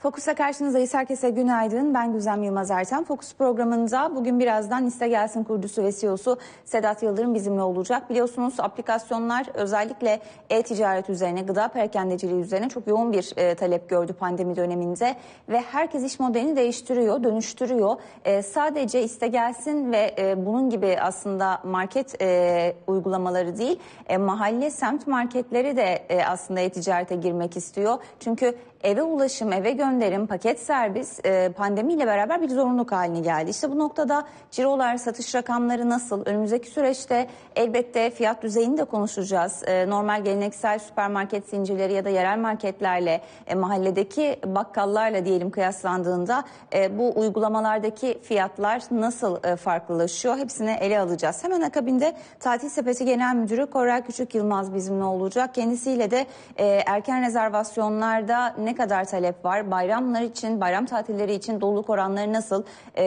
Fokus'ta karşınızdayız. Herkese günaydın. Ben Güzem Yılmaz Erten. Fokus programında bugün birazdan İste Gelsin kurucusu ve CEO'su Sedat Yıldırım bizimle olacak. Biliyorsunuz aplikasyonlar özellikle e-ticaret üzerine, gıda perakendeciliği üzerine çok yoğun bir talep gördü pandemi döneminde. Ve herkes iş modelini değiştiriyor, dönüştürüyor. Sadece İste Gelsin ve bunun gibi aslında market uygulamaları değil, mahalle, semt marketleri de aslında e-ticarete girmek istiyor. Çünkü eve ulaşım, eve gönderim, paket servis pandemiyle beraber bir zorunluluk haline geldi. İşte bu noktada cirolar, satış rakamları nasıl? Önümüzdeki süreçte elbette fiyat düzeyini de konuşacağız. Normal geleneksel süpermarket zincirleri ya da yerel marketlerle, mahalledeki bakkallarla diyelim kıyaslandığında bu uygulamalardaki fiyatlar nasıl farklılaşıyor? Hepsini ele alacağız. Hemen akabinde Tatil Sepeti Genel Müdürü Koray Küçük Yılmaz bizimle olacak. Kendisiyle de erken rezervasyonlarda ne kadar talep var? Bayramlar için, bayram tatilleri için doluluk oranları nasıl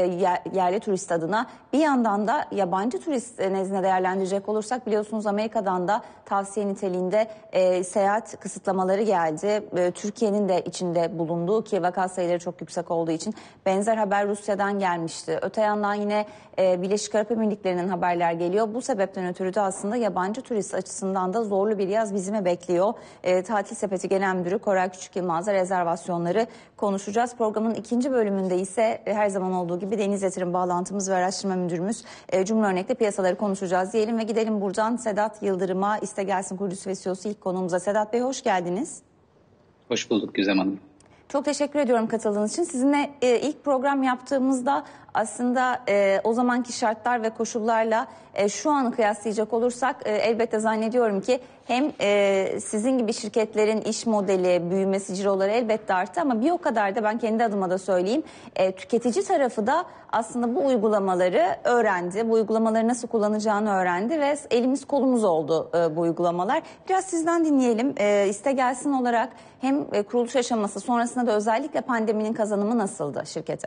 yerli turist adına? Bir yandan da yabancı turist nezdinde değerlendirecek olursak biliyorsunuz Amerika'dan da tavsiye niteliğinde seyahat kısıtlamaları geldi. Türkiye'nin de içinde bulunduğu ki vaka sayıları çok yüksek olduğu için benzer haber Rusya'dan gelmişti. Öte yandan yine Birleşik Arap Emirlikleri'nin haberler geliyor. Bu sebepten ötürü de aslında yabancı turist açısından da zorlu bir yaz bizime bekliyor. Tatil Sepeti Genel Müdürü Koray Küçük Yılmaz'la rezervasyonları konuşacağız. Programın ikinci bölümünde ise her zaman olduğu gibi Deniz Yatırım Bağlantımız ve Araştırma Müdürümüz Cumhur Örnek'le piyasaları konuşacağız diyelim ve gidelim buradan Sedat Yıldırım'a, İste Gelsin kurucusu ve CEO'su ilk konuğumuza. Sedat Bey hoş geldiniz. Hoş bulduk Güzem Hanım. Çok teşekkür ediyorum katıldığınız için. Sizinle ilk program yaptığımızda aslında o zamanki şartlar ve koşullarla şu anı kıyaslayacak olursak elbette zannediyorum ki hem sizin gibi şirketlerin iş modeli, büyümesi, ciroları elbette arttı ama bir o kadar da ben kendi adıma da söyleyeyim tüketici tarafı da aslında bu uygulamaları öğrendi. Bu uygulamaları nasıl kullanacağını öğrendi ve elimiz kolumuz oldu bu uygulamalar. Biraz sizden dinleyelim. İste Gelsin olarak hem kuruluş aşaması sonrasında da özellikle pandeminin kazanımı nasıldı şirkete?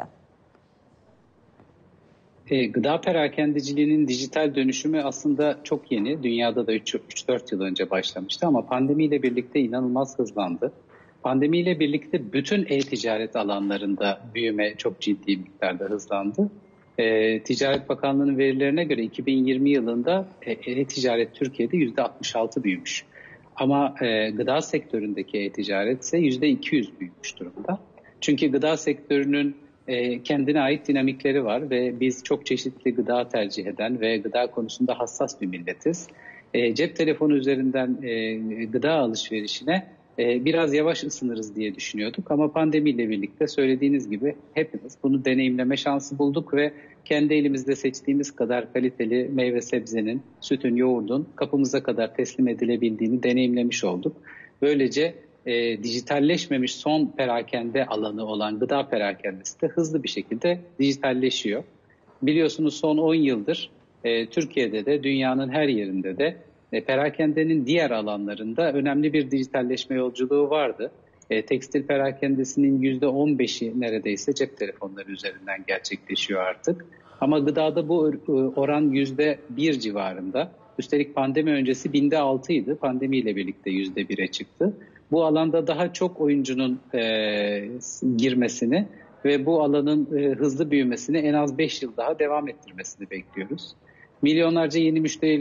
Gıda perakendeciliğinin dijital dönüşümü aslında çok yeni. Dünyada da 3-4 yıl önce başlamıştı ama pandemiyle birlikte inanılmaz hızlandı. Pandemiyle birlikte bütün e-ticaret alanlarında büyüme çok ciddi miktarda hızlandı. Ticaret Bakanlığı'nın verilerine göre 2020 yılında e-ticaret Türkiye'de %66 büyümüş. Ama gıda sektöründeki e-ticaret ise %200 büyümüş durumda. Çünkü gıda sektörünün kendine ait dinamikleri var ve biz çok çeşitli gıda tercih eden ve gıda konusunda hassas bir milletiz. Cep telefonu üzerinden gıda alışverişine biraz yavaş ısınırız diye düşünüyorduk ama pandemiyle birlikte söylediğiniz gibi hepimiz bunu deneyimleme şansı bulduk ve kendi elimizde seçtiğimiz kadar kaliteli meyve sebzenin, sütün, yoğurdun kapımıza kadar teslim edilebildiğini deneyimlemiş olduk. Böylece dijitalleşmemiş son perakende alanı olan gıda perakendesi de hızlı bir şekilde dijitalleşiyor. Biliyorsunuz son 10 yıldır Türkiye'de de dünyanın her yerinde de perakendenin diğer alanlarında önemli bir dijitalleşme yolculuğu vardı. Tekstil perakendesinin %15'i neredeyse cep telefonları üzerinden gerçekleşiyor artık. Ama gıdada bu oran %1 civarında. Üstelik pandemi öncesi binde 6 idi. Pandemiyle birlikte %1'e çıktı. Bu alanda daha çok oyuncunun girmesini ve bu alanın hızlı büyümesini en az 5 yıl daha devam ettirmesini bekliyoruz. Milyonlarca yeni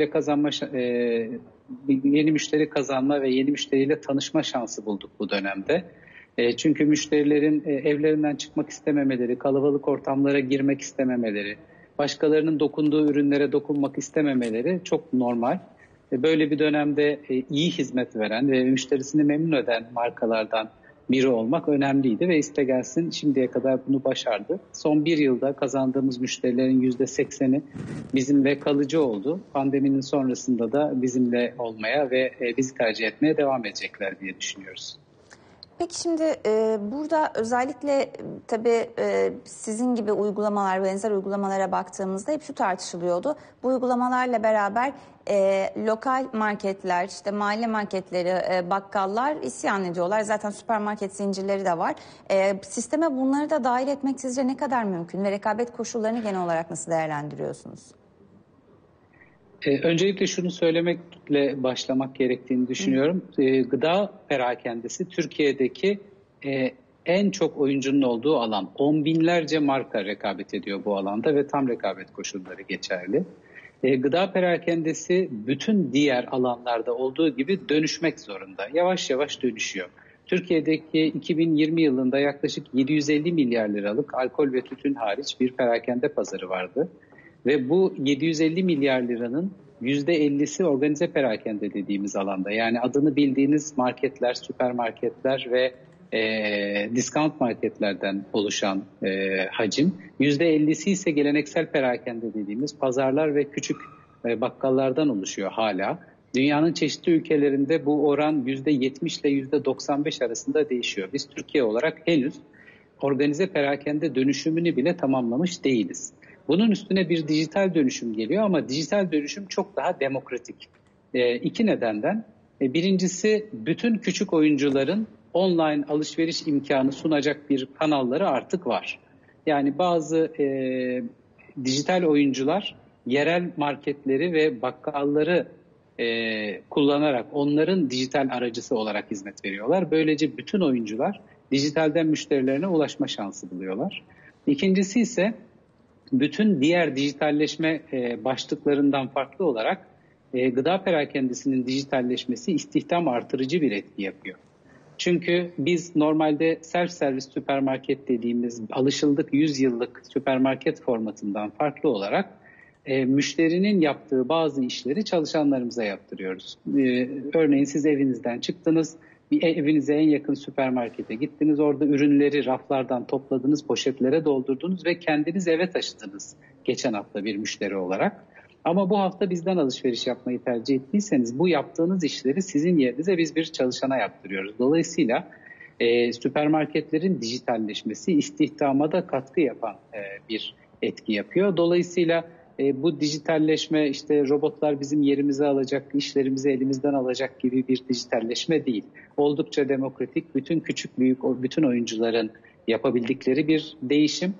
müşteri kazanma ve yeni müşteriyle tanışma şansı bulduk bu dönemde. Çünkü müşterilerin evlerinden çıkmak istememeleri, kalabalık ortamlara girmek istememeleri, başkalarının dokunduğu ürünlere dokunmak istememeleri çok normal. Böyle bir dönemde iyi hizmet veren ve müşterisini memnun eden markalardan biri olmak önemliydi ve İste Gelsin şimdiye kadar bunu başardı. Son bir yılda kazandığımız müşterilerin %80'i bizimle kalıcı oldu. Pandeminin sonrasında da bizimle olmaya ve bizi tercih etmeye devam edecekler diye düşünüyoruz. Peki şimdi burada özellikle tabii sizin gibi uygulamalar, benzer uygulamalara baktığımızda hep şu tartışılıyordu. Bu uygulamalarla beraber lokal marketler, işte mahalle marketleri, bakkallar isyan ediyorlar. Zaten süpermarket zincirleri de var. Sisteme bunları da dahil etmek sizce ne kadar mümkün ve rekabet koşullarını genel olarak nasıl değerlendiriyorsunuz? Öncelikle şunu söylemekle başlamak gerektiğini düşünüyorum. Gıda perakendesi Türkiye'deki en çok oyuncunun olduğu alan. 10 binlerce marka rekabet ediyor bu alanda ve tam rekabet koşulları geçerli. Gıda perakendesi bütün diğer alanlarda olduğu gibi dönüşmek zorunda. Yavaş yavaş dönüşüyor. Türkiye'deki 2020 yılında yaklaşık 750 milyar liralık alkol ve tütün hariç bir perakende pazarı vardı. Ve bu 750 milyar liranın %50'si organize perakende dediğimiz alanda. Yani adını bildiğiniz marketler, süpermarketler ve discount marketlerden oluşan hacim. %50'si ise geleneksel perakende dediğimiz pazarlar ve küçük bakkallardan oluşuyor hala. Dünyanın çeşitli ülkelerinde bu oran %70 ile %95 arasında değişiyor. Biz Türkiye olarak henüz organize perakende dönüşümünü bile tamamlamış değiliz. Bunun üstüne bir dijital dönüşüm geliyor ama dijital dönüşüm çok daha demokratik. İki nedenden. Birincisi bütün küçük oyuncuların online alışveriş imkanı sunacak bir kanalları artık var. Yani bazı dijital oyuncular yerel marketleri ve bakkalları kullanarak onların dijital aracısı olarak hizmet veriyorlar. Böylece bütün oyuncular dijitalden müşterilerine ulaşma şansı buluyorlar. İkincisi ise bütün diğer dijitalleşme başlıklarından farklı olarak gıda perakendesinin dijitalleşmesi istihdam artırıcı bir etki yapıyor. Çünkü biz normalde self servis süpermarket dediğimiz alışıldık 100 yıllık süpermarket formatından farklı olarak müşterinin yaptığı bazı işleri çalışanlarımıza yaptırıyoruz. Örneğin siz evinizden çıktınız, bir evinize en yakın süpermarkete gittiniz, orada ürünleri raflardan topladınız, poşetlere doldurdunuz ve kendiniz eve taşıdınız geçen hafta bir müşteri olarak. Ama bu hafta bizden alışveriş yapmayı tercih ettiyseniz bu yaptığınız işleri sizin yerinize biz bir çalışana yaptırıyoruz. Dolayısıyla süpermarketlerin dijitalleşmesi istihdama da katkı yapan bir etki yapıyor. Dolayısıyla bu dijitalleşme işte robotlar bizim yerimizi alacak, işlerimizi elimizden alacak gibi bir dijitalleşme değil. Oldukça demokratik, bütün küçük büyük bütün oyuncuların yapabildikleri bir değişim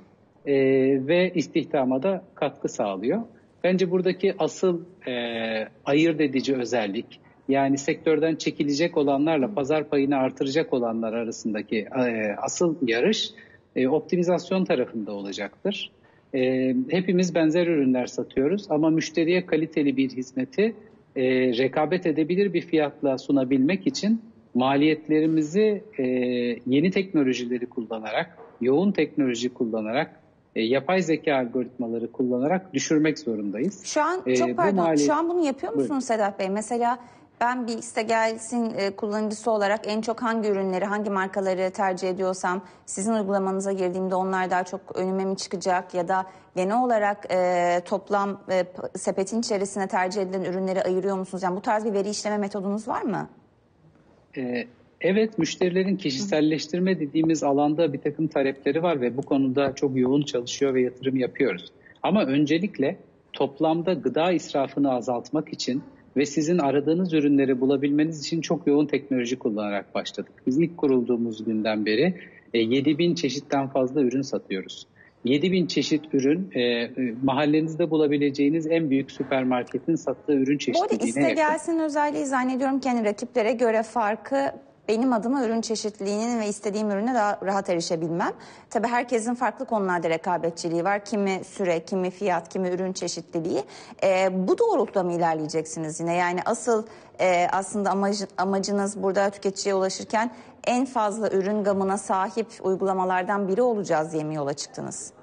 ve istihdama da katkı sağlıyor. Bence buradaki asıl ayırt edici özellik, yani sektörden çekilecek olanlarla pazar payını artıracak olanlar arasındaki asıl yarış optimizasyon tarafında olacaktır. Hepimiz benzer ürünler satıyoruz ama müşteriye kaliteli bir hizmeti rekabet edebilir bir fiyatla sunabilmek için maliyetlerimizi yeni teknolojileri kullanarak, yoğun teknoloji kullanarak, yapay zeka algoritmaları kullanarak düşürmek zorundayız. Şu an çok pardon, şu an bunu yapıyor musunuz Sedat Bey? Mesela ben bir İstegelsin kullanıcısı olarak en çok hangi ürünleri, hangi markaları tercih ediyorsam sizin uygulamanıza girdiğimde onlar daha çok önüme mi çıkacak ya da genel olarak toplam sepetin içerisine tercih edilen ürünleri ayırıyor musunuz? Yani bu tarz bir veri işleme metodunuz var mı? Evet, müşterilerin kişiselleştirme dediğimiz alanda bir takım talepleri var ve bu konuda çok yoğun çalışıyor ve yatırım yapıyoruz. Ama öncelikle toplamda gıda israfını azaltmak için ve sizin aradığınız ürünleri bulabilmeniz için çok yoğun teknoloji kullanarak başladık. Biz ilk kurulduğumuz günden beri 7.000 çeşitten fazla ürün satıyoruz. 7.000 çeşit ürün mahallenizde bulabileceğiniz en büyük süpermarketin sattığı ürün çeşitliliğine yakın. Bu arada İstegelsin özelliği zannediyorum ki hani rakiplere göre farkı benim adıma ürün çeşitliliğinin ve istediğim ürüne daha rahat erişebilmem. Tabii herkesin farklı konularda rekabetçiliği var. Kimi süre, kimi fiyat, kimi ürün çeşitliliği. Bu doğrultuda mı ilerleyeceksiniz yine? Yani asıl aslında amacınız burada tüketiciye ulaşırken en fazla ürün gamına sahip uygulamalardan biri olacağız diye mi yola çıktınız?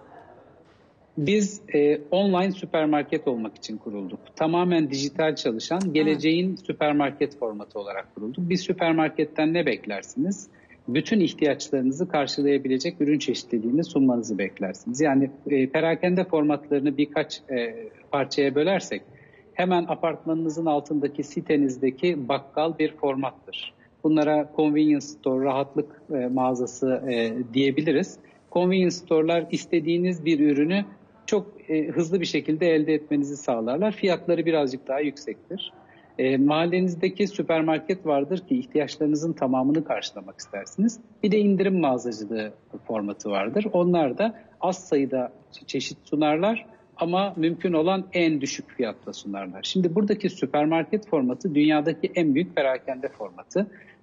Biz online süpermarket olmak için kurulduk. Tamamen dijital çalışan geleceğin süpermarket formatı olarak kurulduk. Bir süpermarketten ne beklersiniz? Bütün ihtiyaçlarınızı karşılayabilecek ürün çeşitliliğini sunmanızı beklersiniz. Yani perakende formatlarını birkaç parçaya bölersek hemen apartmanınızın altındaki sitenizdeki bakkal bir formattır. Bunlara convenience store, rahatlık mağazası diyebiliriz. Convenience store'lar istediğiniz bir ürünü çok hızlı bir şekilde elde etmenizi sağlarlar. Fiyatları birazcık daha yüksektir. Mahallenizdeki süpermarket vardır ki ihtiyaçlarınızın tamamını karşılamak istersiniz. Bir de indirim mağazacılığı formatı vardır. Onlar da az sayıda çeşit sunarlar ama mümkün olan en düşük fiyatla sunarlar. Şimdi buradaki süpermarket formatı dünyadaki en büyük perakende formatı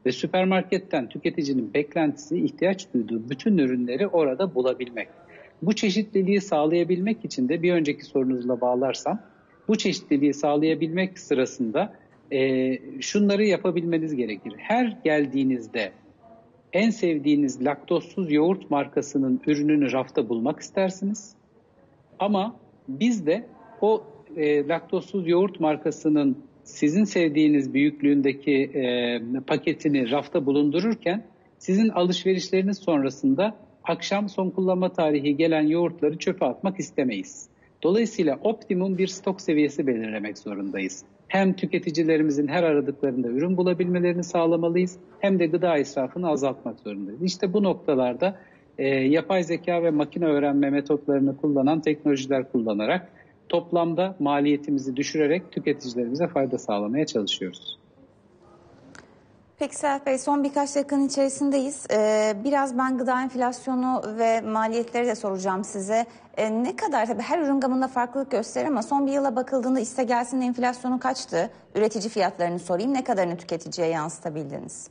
Ve süpermarketten tüketicinin beklentisi, ihtiyaç duyduğu bütün ürünleri orada bulabilmek. Bu çeşitliliği sağlayabilmek için de bir önceki sorunuzla bağlarsam, bu çeşitliliği sağlayabilmek sırasında şunları yapabilmeniz gerekir. Her geldiğinizde en sevdiğiniz laktozsuz yoğurt markasının ürününü rafta bulmak istersiniz. Ama biz de o laktozsuz yoğurt markasının sizin sevdiğiniz büyüklüğündeki paketini rafta bulundururken sizin alışverişleriniz sonrasında akşam son kullanma tarihi gelen yoğurtları çöpe atmak istemeyiz. Dolayısıyla optimum bir stok seviyesi belirlemek zorundayız. Hem tüketicilerimizin her aradıklarında ürün bulabilmelerini sağlamalıyız, hem de gıda israfını azaltmak zorundayız. İşte bu noktalarda yapay zeka ve makine öğrenme metotlarını kullanan teknolojiler kullanarak toplamda maliyetimizi düşürerek tüketicilerimize fayda sağlamaya çalışıyoruz. Peki Serhat Bey, son birkaç dakikanın içerisindeyiz. Biraz ben gıda enflasyonu ve maliyetleri de soracağım size. Ne kadar, tabii her ürün gamında farklılık gösterir ama son bir yıla bakıldığında İstegelsin'in enflasyonu kaçtı? Üretici fiyatlarını sorayım. Ne kadarını tüketiciye yansıtabildiniz?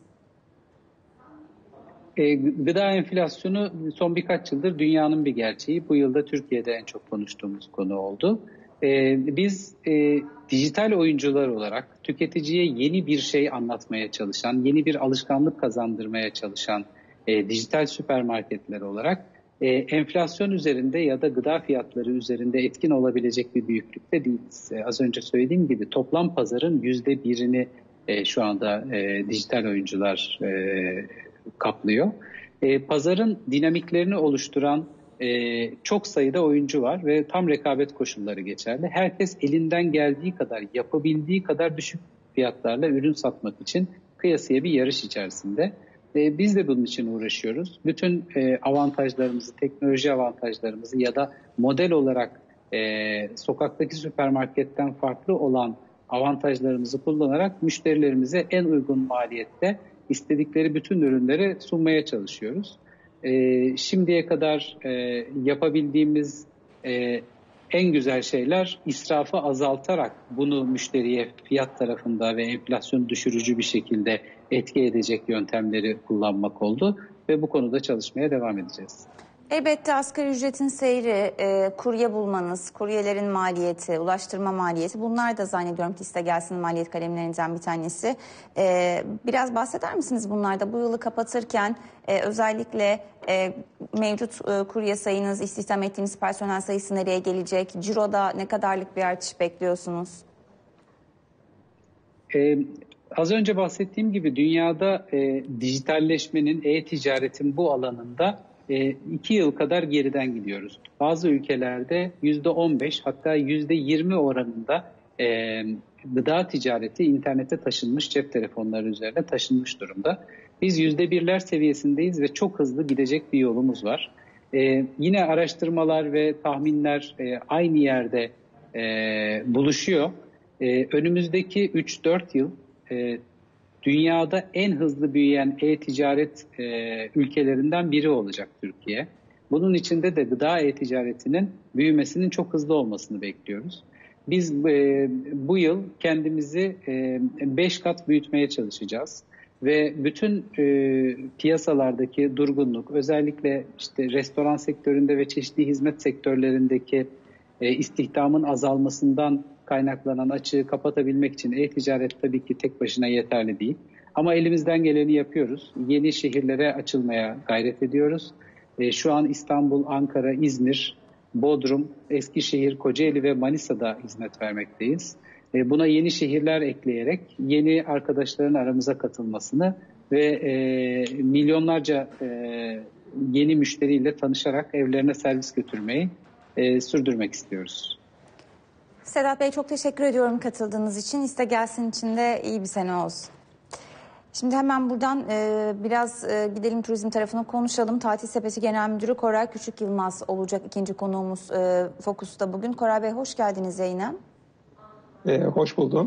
Gıda enflasyonu son birkaç yıldır dünyanın bir gerçeği. Bu yılda Türkiye'de en çok konuştuğumuz konu oldu. Biz dijital oyuncular olarak tüketiciye yeni bir şey anlatmaya çalışan, yeni bir alışkanlık kazandırmaya çalışan dijital süpermarketler olarak enflasyon üzerinde ya da gıda fiyatları üzerinde etkin olabilecek bir büyüklükte değiliz. Az önce söylediğim gibi toplam pazarın %1'ini şu anda dijital oyuncular kaplıyor. Pazarın dinamiklerini oluşturan çok sayıda oyuncu var ve tam rekabet koşulları geçerli. Herkes elinden geldiği kadar, yapabildiği kadar düşük fiyatlarla ürün satmak için kıyasıya bir yarış içerisinde. Biz de bunun için uğraşıyoruz. Bütün avantajlarımızı, teknoloji avantajlarımızı ya da model olarak sokaktaki süpermarketten farklı olan avantajlarımızı kullanarak müşterilerimize en uygun maliyette istedikleri bütün ürünleri sunmaya çalışıyoruz. Şimdiye kadar yapabildiğimiz en güzel şeyler israfı azaltarak bunu müşteriye fiyat tarafında ve enflasyon düşürücü bir şekilde etki edecek yöntemleri kullanmak oldu ve bu konuda çalışmaya devam edeceğiz. Elbette asgari ücretin seyri, kurye bulmanız, kuryelerin maliyeti, ulaştırma maliyeti, bunlar da zannediyorum ki İstegelsin'in maliyet kalemlerinden bir tanesi. Biraz bahseder misiniz bunlarda? Bu yılı kapatırken özellikle mevcut kurye sayınız, istihdam ettiğiniz personel sayısı nereye gelecek? Ciro'da ne kadarlık bir artış bekliyorsunuz? Az önce bahsettiğim gibi dünyada dijitalleşmenin, e-ticaretin bu alanında 2 yıl kadar geriden gidiyoruz. Bazı ülkelerde %15 hatta %20 oranında gıda ticareti internete taşınmış, cep telefonları üzerine taşınmış durumda. Biz %1'ler seviyesindeyiz ve çok hızlı gidecek bir yolumuz var. Yine araştırmalar ve tahminler aynı yerde buluşuyor. Önümüzdeki 3-4 yıl dünyada en hızlı büyüyen e-ticaret ülkelerinden biri olacak Türkiye. Bunun içinde de gıda e-ticaretinin büyümesinin çok hızlı olmasını bekliyoruz. Biz bu yıl kendimizi 5 kat büyütmeye çalışacağız. Ve bütün piyasalardaki durgunluk, özellikle işte restoran sektöründe ve çeşitli hizmet sektörlerindeki istihdamın azalmasından kaynaklanan açığı kapatabilmek için e-ticaret tabii ki tek başına yeterli değil. Ama elimizden geleni yapıyoruz. Yeni şehirlere açılmaya gayret ediyoruz. Şu an İstanbul, Ankara, İzmir, Bodrum, Eskişehir, Kocaeli ve Manisa'da hizmet vermekteyiz. Buna yeni şehirler ekleyerek yeni arkadaşların aramıza katılmasını ve milyonlarca yeni müşteriyle tanışarak evlerine servis götürmeyi sürdürmek istiyoruz. Sedat Bey, çok teşekkür ediyorum katıldığınız için. İstegelsin için de iyi bir sene olsun. Şimdi hemen buradan biraz gidelim turizm tarafına konuşalım. Tatil Sepeti Genel Müdürü Koray Küçük Yılmaz olacak ikinci konuğumuz Fokus'ta bugün. Koray Bey, hoş geldiniz yayına. Hoş buldum.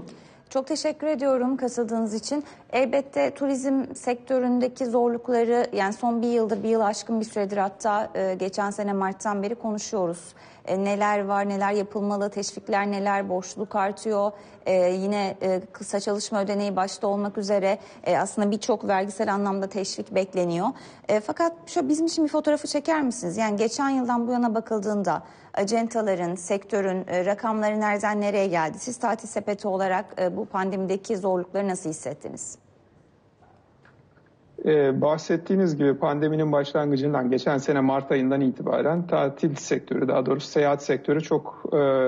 Çok teşekkür ediyorum katıldığınız için. Elbette turizm sektöründeki zorlukları yani son bir yıl aşkın bir süredir hatta geçen sene Mart'tan beri konuşuyoruz. Neler var, neler yapılmalı, teşvikler neler, borçluluk artıyor. Yine kısa çalışma ödeneği başta olmak üzere aslında birçok vergisel anlamda teşvik bekleniyor. Fakat bizim için bir fotoğrafı çeker misiniz? Yani geçen yıldan bu yana bakıldığında acentaların, sektörün rakamları nereden nereye geldi? Siz tatil sepeti olarak bu pandemideki zorlukları nasıl hissettiniz? Bahsettiğiniz gibi pandeminin başlangıcından geçen sene Mart ayından itibaren tatil sektörü, daha doğrusu seyahat sektörü çok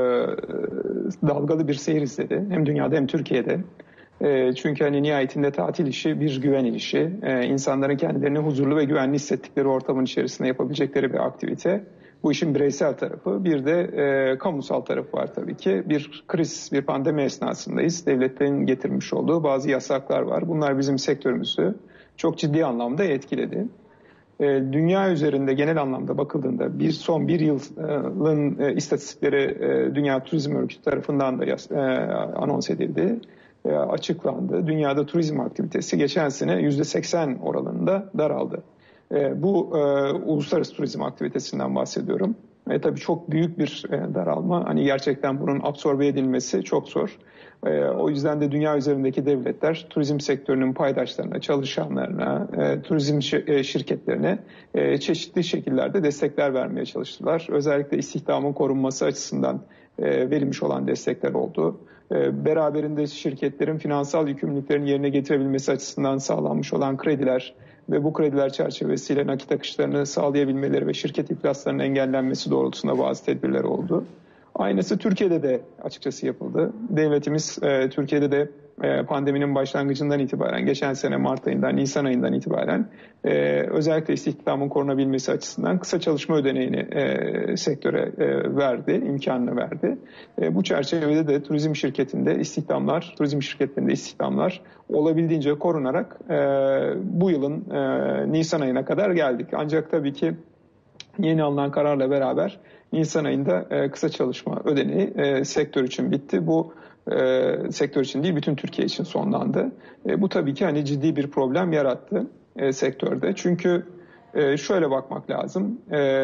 dalgalı bir seyir izledi. Hem dünyada hem Türkiye'de. Çünkü hani nihayetinde tatil işi bir güven işi. İnsanların kendilerini huzurlu ve güvenli hissettikleri ortamın içerisinde yapabilecekleri bir aktivite. Bu işin bireysel tarafı. Bir de kamusal tarafı var tabii ki. Bir kriz, bir pandemi esnasındayız. Devletlerin getirmiş olduğu bazı yasaklar var. Bunlar bizim sektörümüzü çok ciddi anlamda etkiledi. Dünya üzerinde genel anlamda bakıldığında son bir yılın istatistikleri Dünya Turizm Örgütü tarafından da anons edildi, açıklandı. Dünyada turizm aktivitesi geçen sene %80 oranında daraldı. Bu uluslararası turizm aktivitesinden bahsediyorum. Tabii çok büyük bir daralma. Hani gerçekten bunun absorbe edilmesi çok zor. O yüzden de dünya üzerindeki devletler turizm sektörünün paydaşlarına, çalışanlarına, turizm şirketlerine çeşitli şekillerde destekler vermeye çalıştılar. Özellikle istihdamın korunması açısından verilmiş olan destekler oldu. Beraberinde şirketlerin finansal yükümlülüklerini yerine getirebilmesi açısından sağlanmış olan krediler ve bu krediler çerçevesiyle nakit akışlarını sağlayabilmeleri ve şirket iflaslarının engellenmesi doğrultusunda bazı tedbirler oldu. Aynısı Türkiye'de de açıkçası yapıldı. Devletimiz Türkiye'de de pandeminin başlangıcından itibaren, geçen sene Mart ayından, Nisan ayından itibaren özellikle istihdamın korunabilmesi açısından kısa çalışma ödeneğini sektöre verdi, imkanını verdi. Bu çerçevede de turizm şirketlerinde istihdamlar olabildiğince korunarak bu yılın Nisan ayına kadar geldik. Ancak tabii ki yeni alınan kararla beraber Nisan ayında kısa çalışma ödeneği sektör için bitti. Bu sektör için değil, bütün Türkiye için sonlandı. Bu tabii ki hani ciddi bir problem yarattı sektörde. Çünkü şöyle bakmak lazım.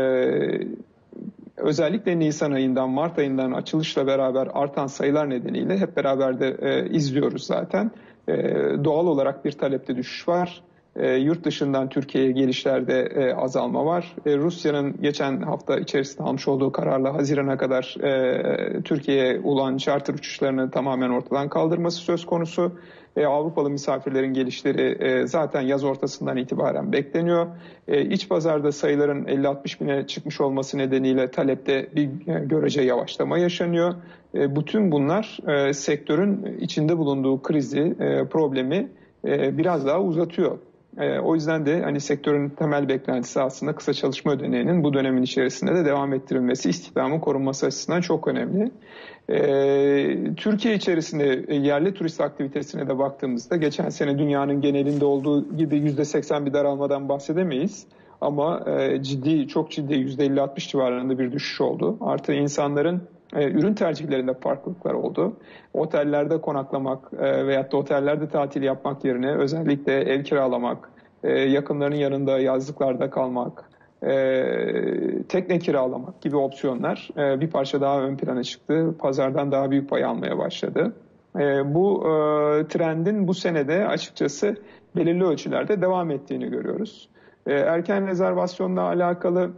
Özellikle Nisan ayından, Mart ayından açılışla beraber artan sayılar nedeniyle hep beraber de izliyoruz zaten. Doğal olarak bir talepte düşüş var. Yurt dışından Türkiye'ye gelişlerde azalma var. Rusya'nın geçen hafta içerisinde almış olduğu kararla Haziran'a kadar Türkiye'ye olan charter uçuşlarını tamamen ortadan kaldırması söz konusu. Avrupalı misafirlerin gelişleri zaten yaz ortasından itibaren bekleniyor. İç pazarda sayıların 50-60 bine çıkmış olması nedeniyle talepte bir görece yavaşlama yaşanıyor. Bütün bunlar sektörün içinde bulunduğu krizi, problemi biraz daha uzatıyor. O yüzden de hani sektörün temel beklentisi aslında kısa çalışma ödeneğinin bu dönemin içerisinde de devam ettirilmesi, istihdamın korunması açısından çok önemli. Türkiye içerisinde yerli turist aktivitesine de baktığımızda geçen sene dünyanın genelinde olduğu gibi %80 bir daralmadan bahsedemeyiz. Ama çok ciddi %50-60 civarında bir düşüş oldu. Artı insanların ürün tercihlerinde farklılıklar oldu. Otellerde konaklamak veyahut da otellerde tatil yapmak yerine özellikle ev kiralamak, yakınlarının yanında yazlıklarda kalmak, tekne kiralamak gibi opsiyonlar bir parça daha ön plana çıktı. Pazardan daha büyük pay almaya başladı. Bu trendin bu senede açıkçası belirli ölçülerde devam ettiğini görüyoruz. Erken rezervasyonla alakalı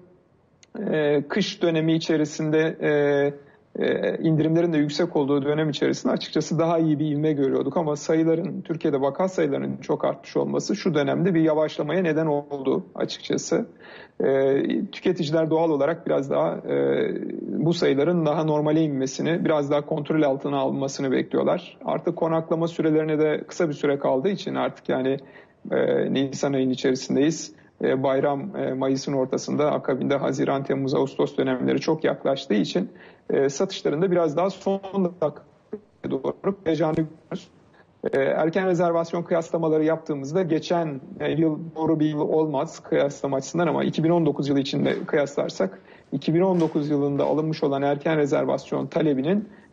kış dönemi içerisinde indirimlerin de yüksek olduğu dönem içerisinde açıkçası daha iyi bir ivme görüyorduk ama Türkiye'de vaka sayılarının çok artmış olması şu dönemde bir yavaşlamaya neden oldu açıkçası. Tüketiciler doğal olarak biraz daha bu sayıların daha normale inmesini, biraz daha kontrol altına alınmasını bekliyorlar. Artık konaklama sürelerine de kısa bir süre kaldığı için artık yani Nisan ayının içerisindeyiz. Bayram Mayıs'ın ortasında, akabinde Haziran, Temmuz, Ağustos dönemleri çok yaklaştığı için satışlarında biraz daha son dakika doğru heyecanı görüyoruz. Erken rezervasyon kıyaslamaları yaptığımızda geçen yıl doğru bir yıl olmaz kıyaslama açısından ama 2019 yılı içinde kıyaslarsak 2019 yılında alınmış olan erken rezervasyon talebinin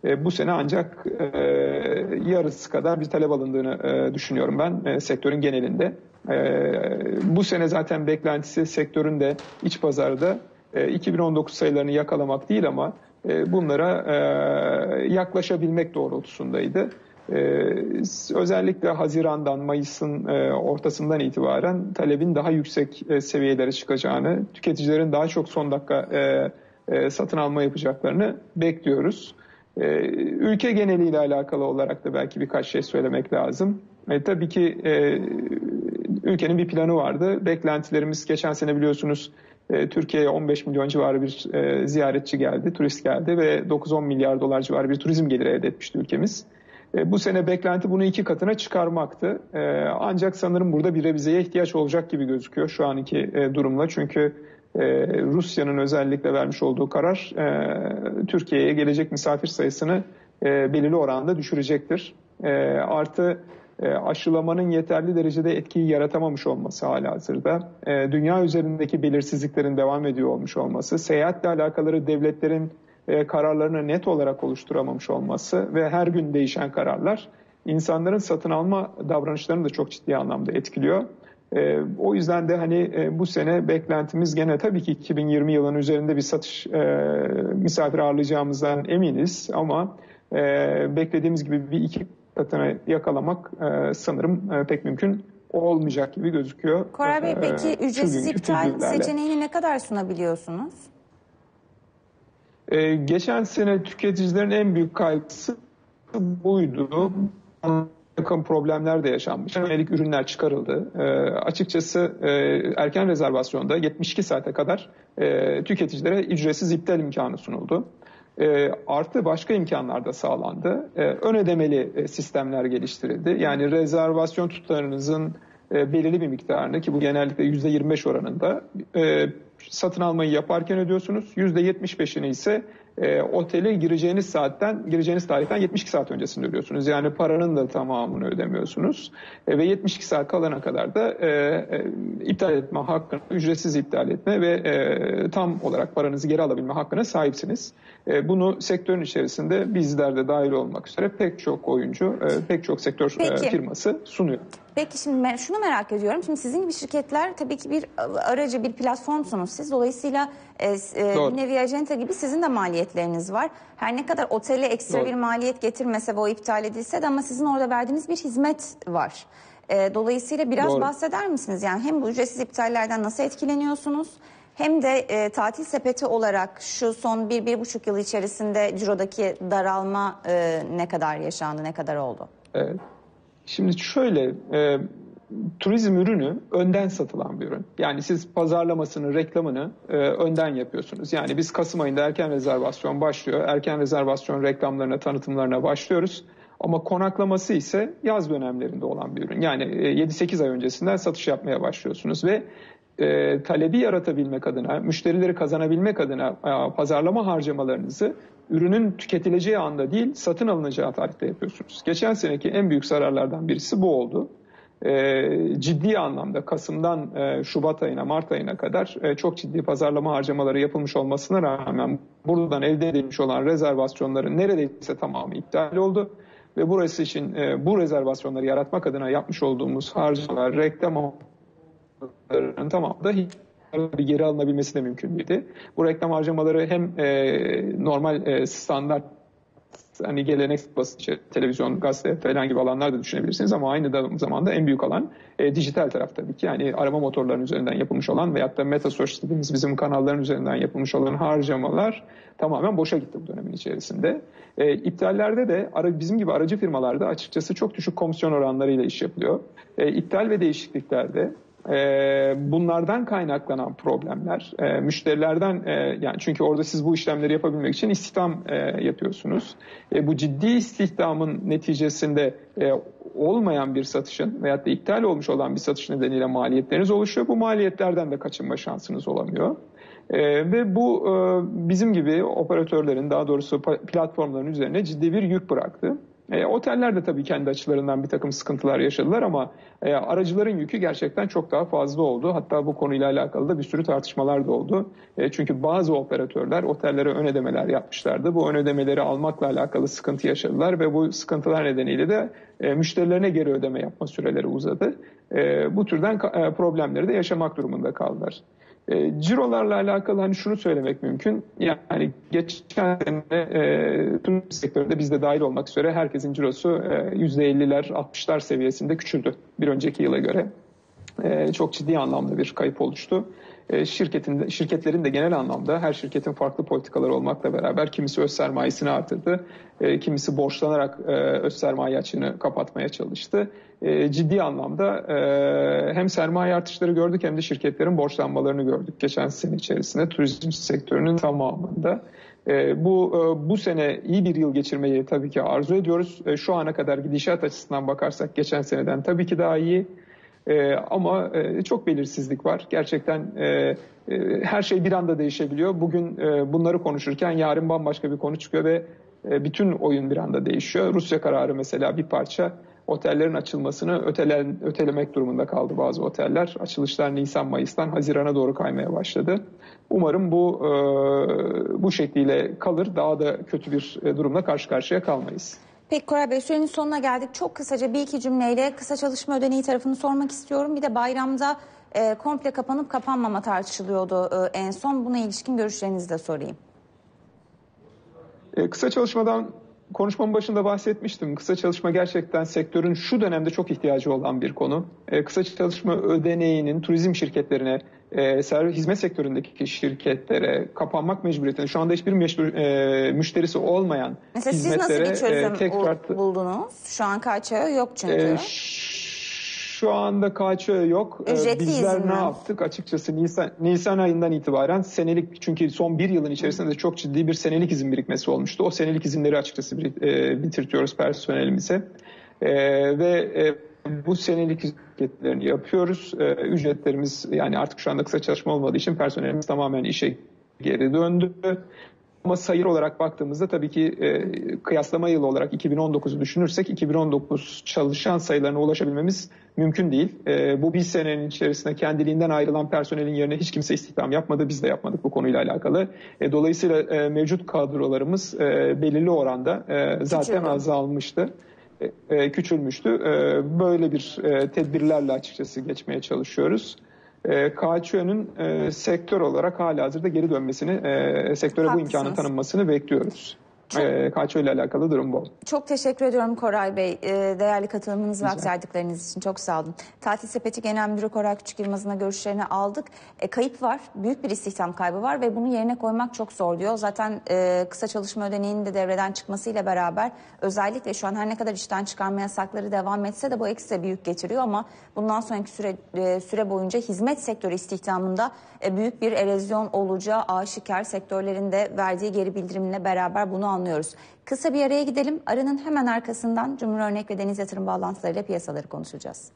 bu sene ancak yarısı kadar bir talep alındığını düşünüyorum ben sektörün genelinde. Bu sene zaten beklentisi sektörün de iç pazarda 2019 sayılarını yakalamak değil ama bunlara yaklaşabilmek doğrultusundaydı. Özellikle Haziran'dan, Mayıs'ın ortasından itibaren talebin daha yüksek seviyelere çıkacağını, tüketicilerin daha çok son dakika satın alma yapacaklarını bekliyoruz. Ülke geneliyle alakalı olarak da belki birkaç şey söylemek lazım. Tabii ki ülkenin bir planı vardı. Beklentilerimiz geçen sene biliyorsunuz Türkiye'ye 15 milyon civarı bir ziyaretçi geldi, turist geldi ve 9-10 milyar dolar civarı bir turizm geliri elde etmişti ülkemiz. Bu sene beklenti bunu 2 katına çıkarmaktı. Ancak sanırım burada bir revizeye ihtiyaç olacak gibi gözüküyor şu anki durumla. Çünkü Rusya'nın özellikle vermiş olduğu karar Türkiye'ye gelecek misafir sayısını belirli oranda düşürecektir. Artı aşılamanın yeterli derecede etkiyi yaratamamış olması halihazırda, dünya üzerindeki belirsizliklerin devam ediyor olmuş olması, seyahatle alakalı devletlerin kararlarını net olarak oluşturamamış olması ve her gün değişen kararlar insanların satın alma davranışlarını da çok ciddi anlamda etkiliyor. O yüzden de hani bu sene beklentimiz gene tabii ki 2020 yılının üzerinde bir satış misafir ağırlayacağımızdan eminiz ama beklediğimiz gibi bir 2 katına yakalamak sanırım pek mümkün olmayacak gibi gözüküyor. Koray Bey, peki ücretsiz iptal seçeneğini ne kadar sunabiliyorsunuz? Geçen sene tüketicilerin en büyük kaygısı buydu. Yakın problemler de yaşanmış. Yönelik ürünler çıkarıldı. Açıkçası erken rezervasyonda 72 saate kadar tüketicilere ücretsiz iptal imkanı sunuldu. Artı başka imkanlar da sağlandı. Ön ödemeli sistemler geliştirildi. Yani rezervasyon tutarınızın belirli bir miktarını, ki bu genellikle %25 oranında satın almayı yaparken ödüyorsunuz. %75'ini ise otele gireceğiniz tarihten 72 saat öncesinde ödüyorsunuz. Yani paranın da tamamını ödemiyorsunuz. Ve 72 saat kalana kadar da iptal etme hakkını, ücretsiz iptal etme ve tam olarak paranızı geri alabilme hakkına sahipsiniz. Bunu sektörün içerisinde bizler de dahil olmak üzere pek çok oyuncu, pek çok sektör firması sunuyor. Peki şimdi şunu merak ediyorum. Şimdi sizin gibi şirketler tabii ki bir aracı, bir platformsunuz siz. Dolayısıyla bir nevi acente gibi sizin de maliyetleriniz var. Her ne kadar otele ekstra bir maliyet getirmese ve o iptal edilse de ama sizin orada verdiğiniz bir hizmet var. Dolayısıyla biraz bahseder misiniz? Yani hem bu ücretsiz iptallerden nasıl etkileniyorsunuz? Hem de tatil sepeti olarak şu son 1-1,5 yıl içerisinde cirodaki daralma ne kadar yaşandı, ne kadar oldu? Evet. Şimdi şöyle, turizm ürünü önden satılan bir ürün. Yani siz pazarlamasını, reklamını önden yapıyorsunuz. Yani biz Kasım ayında erken rezervasyon başlıyor. Erken rezervasyon reklamlarına, tanıtımlarına başlıyoruz. Ama konaklaması ise yaz dönemlerinde olan bir ürün. Yani 7-8 ay öncesinden satış yapmaya başlıyorsunuz ve talebi yaratabilmek adına, müşterileri kazanabilmek adına pazarlama harcamalarınızı ürünün tüketileceği anda değil, satın alınacağı tarihte yapıyorsunuz. Geçen seneki en büyük zararlardan birisi bu oldu. Ciddi anlamda Kasım'dan Şubat ayına, Mart ayına kadar çok ciddi pazarlama harcamaları yapılmış olmasına rağmen buradan elde edilmiş olan rezervasyonların neredeyse tamamı iptal oldu. Ve burası için bu rezervasyonları yaratmak adına yapmış olduğumuz harcamalar, reklam tamamı da bir geri alınabilmesi de mümkün değildi. Bu reklam harcamaları hem normal standart, hani geleneksel basın, televizyon, gazete falan gibi alanlarda düşünebilirsiniz ama aynı zamanda en büyük alan dijital taraf tabii ki. Yani arama motorlarının üzerinden yapılmış olan veyahut da meta search dediğimiz bizim kanalların üzerinden yapılmış olan harcamalar tamamen boşa gitti bu dönemin içerisinde. İptallerde de bizim gibi aracı firmalarda açıkçası çok düşük komisyon oranlarıyla iş yapılıyor. İptal ve değişikliklerde bunlardan kaynaklanan problemler, müşterilerden, yani çünkü orada siz bu işlemleri yapabilmek için istihdam yapıyorsunuz. Bu ciddi istihdamın neticesinde olmayan bir satışın veyahut da iptal olmuş olan bir satış nedeniyle maliyetleriniz oluşuyor. Bu maliyetlerden de kaçınma şansınız olamıyor. Ve bu bizim gibi operatörlerin, daha doğrusu platformların üzerine ciddi bir yük bıraktı. Oteller de tabii kendi açılarından bir takım sıkıntılar yaşadılar ama aracıların yükü gerçekten çok daha fazla oldu. Hatta bu konuyla alakalı da bir sürü tartışmalar da oldu. Çünkü bazı operatörler otellere ön ödemeler yapmışlardı. Bu ön ödemeleri almakla alakalı sıkıntı yaşadılar ve bu sıkıntılar nedeniyle de müşterilerine geri ödeme yapma süreleri uzadı. Bu türden problemleri de yaşamak durumunda kaldılar. Cirolarla alakalı hani şunu söylemek mümkün. Yani geçen sene turizm sektöründe biz de dahil olmak üzere herkesin cirosu %50'ler 60'lar seviyesinde küçüldü bir önceki yıla göre. Çok ciddi anlamda bir kayıp oluştu. Şirketlerin de genel anlamda her şirketin farklı politikaları olmakla beraber kimisi öz sermayesini artırdı, kimisi borçlanarak öz sermaye açığını kapatmaya çalıştı. Ciddi anlamda hem sermaye artışları gördük hem de şirketlerin borçlanmalarını gördük geçen sene içerisinde turizm sektörünün tamamında. Bu sene iyi bir yıl geçirmeyi tabii ki arzu ediyoruz. Şu ana kadar gidişat açısından bakarsak geçen seneden tabii ki daha iyi. Ama çok belirsizlik var. Gerçekten her şey bir anda değişebiliyor. Bugün bunları konuşurken yarın bambaşka bir konu çıkıyor ve bütün oyun bir anda değişiyor. Rusya kararı mesela bir parça otellerin açılmasını ötelemek durumunda kaldı bazı oteller. Açılışlar Nisan-Mayıs'tan Haziran'a doğru kaymaya başladı. Umarım bu şekliyle kalır. Daha da kötü bir durumla karşı karşıya kalmayız. Peki Koray Bey, sürenin sonuna geldik. Çok kısaca bir iki cümleyle kısa çalışma ödeneği tarafını sormak istiyorum. Bir de bayramda komple kapanıp kapanmama tartışılıyordu en son. Buna ilişkin görüşlerinizi de sorayım. Kısa çalışmadan konuşmamın başında bahsetmiştim. Kısa çalışma gerçekten sektörün şu dönemde çok ihtiyacı olan bir konu. Kısa çalışma ödeneğinin turizm şirketlerine, hizmet sektöründeki şirketlere kapanmak mecburiyetinde şu anda hiçbir müşterisi olmayan mesela hizmetlere siz nasıl bir çözüm buldunuz? Şu an KÇÖ yok çünkü. Şu anda KÇÖ yok. Bizler ne yaptık? Açıkçası Nisan ayından itibaren senelik, çünkü son bir yılın içerisinde de çok ciddi bir senelik izin birikmesi olmuştu. O senelik izinleri açıkçası bitirtiyoruz personelimize. Bu senelik ücretlerini yapıyoruz. Ücretlerimiz, yani artık şu anda kısa çalışma olmadığı için personelimiz tamamen işe geri döndü. Ama sayı olarak baktığımızda tabii ki kıyaslama yılı olarak 2019'u düşünürsek 2019 çalışan sayılarına ulaşabilmemiz mümkün değil. Bu bir senenin içerisinde kendiliğinden ayrılan personelin yerine hiç kimse istihdam yapmadı. Biz de yapmadık bu konuyla alakalı. Dolayısıyla mevcut kadrolarımız belirli oranda zaten azalmıştı. Küçülmüştü. Böyle bir tedbirlerle açıkçası geçmeye çalışıyoruz. KÇÖ'nün sektör olarak halihazırda geri dönmesini, sektöre bu imkanı tanınmasını bekliyoruz. KÇÖ ile alakalı durum bu. Çok teşekkür ediyorum Koray Bey. Değerli katılımınız ve aktardıklarınız için çok sağ olun. Tatil Sepeti Genel Müdürü Koray Küçük Yılmaz'ın görüşlerini aldık. Kayıp var, büyük bir istihdam kaybı var ve bunu yerine koymak çok zor diyor. Zaten kısa çalışma ödeneğinin de devreden çıkmasıyla beraber özellikle şu an her ne kadar işten çıkarma yasakları devam etse de bu ekstra bir yük getiriyor ama bundan sonraki süre boyunca hizmet sektörü istihdamında büyük bir erozyon olacağı aşikar. Sektörlerin de verdiği geri bildirimle beraber bunu anlıyoruz. Kısa bir araya gidelim. Aranın hemen arkasından Cumhur Örnek ve Deniz Yatırım bağlantılarıyla piyasaları konuşacağız.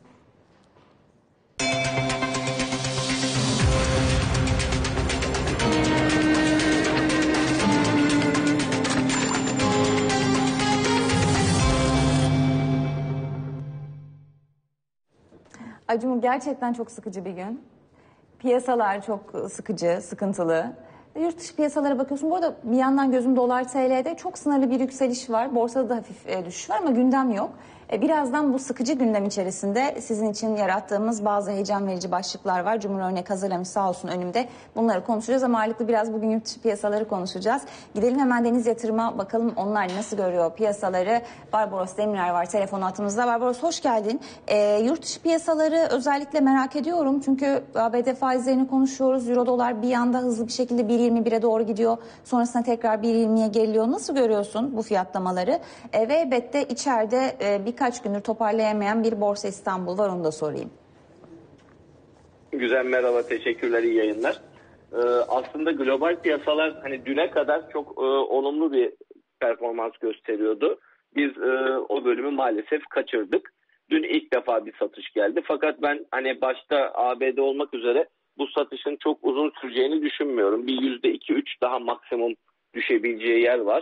Cumhur, gerçekten çok sıkıcı bir gün. Piyasalar çok sıkıcı, sıkıntılı. Yurt dışı piyasalara bakıyorsun. Bu arada bir yandan gözüm dolar TL'de çok sınırlı bir yükseliş var. Borsada da hafif düşüş var ama gündem yok. Birazdan bu sıkıcı gündem içerisinde sizin için yarattığımız bazı heyecan verici başlıklar var. Cumhur Örnek hazırlamış sağ olsun önümde. Bunları konuşacağız ama ağırlıklı biraz bugün yurt dışı piyasaları konuşacağız. Gidelim hemen Deniz Yatırım'a bakalım onlar nasıl görüyor piyasaları. Barbaros Demirer var telefon hattımızda. Barbaros hoş geldin. Yurt dışı piyasaları özellikle merak ediyorum. Çünkü ABD faizlerini konuşuyoruz. Euro dolar bir yanda hızlı bir şekilde 1.21'e doğru gidiyor. Sonrasında tekrar 1.20'ye geliyor. Nasıl görüyorsun bu fiyatlamaları? Ve elbette içeride birkaç gündür toparlayamayan bir Borsa İstanbul var, onu da sorayım. Güzel, merhaba, teşekkürler, iyi yayınlar. Aslında global piyasalar hani düne kadar çok olumlu bir performans gösteriyordu. Biz o bölümü maalesef kaçırdık. Dün ilk defa bir satış geldi. Fakat ben hani başta ABD olmak üzere bu satışın çok uzun süreceğini düşünmüyorum. Bir %2-3 daha maksimum düşebileceği yer var.